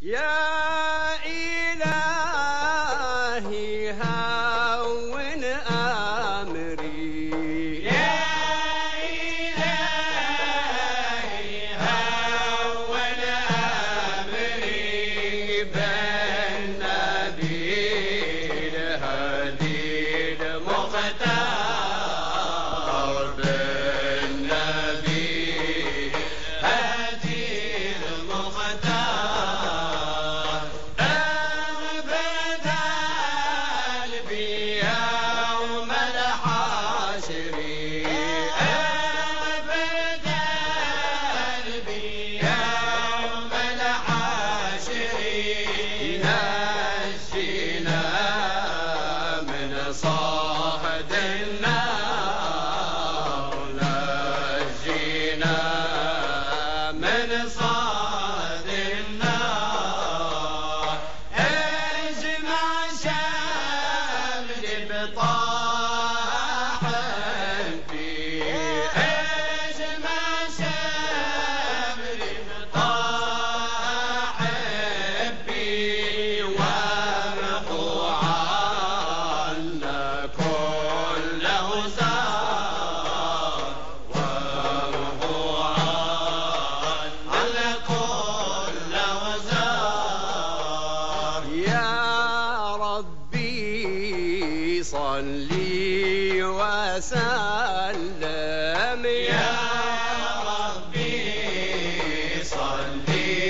يا إلهي هون أمري، يا إلهي هون أمري بالنبي الهادي المختار، بالنبي الهادي المختار، أبدا قلبي يوم الحشر، أبدا قلبي يوم الحشر، نجينا من صهد النار، نجينا من صهد النار، اجمع شمل بطاح فيه، اجمع شمل بطاح فيه، وامحو عنا كل أوزار، وامحو عنا كل أوزار. يا ربي صلي وسلم، يا ربي صلي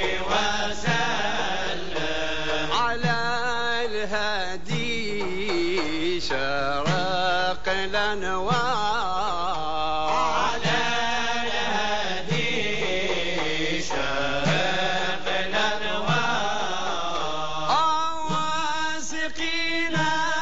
وسلم على الهادي شرق الأنوار، على الهادي شرق الأنوار، واسقينا